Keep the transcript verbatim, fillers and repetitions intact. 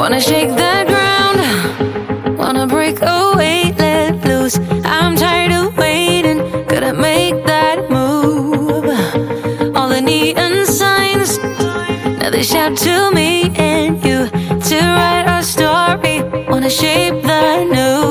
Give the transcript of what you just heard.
Wanna shake the ground, wanna break away, let loose. I'm tired of waiting, gotta make that move. All the neon signs, now they shout to me and you to write our story. Wanna shape the new.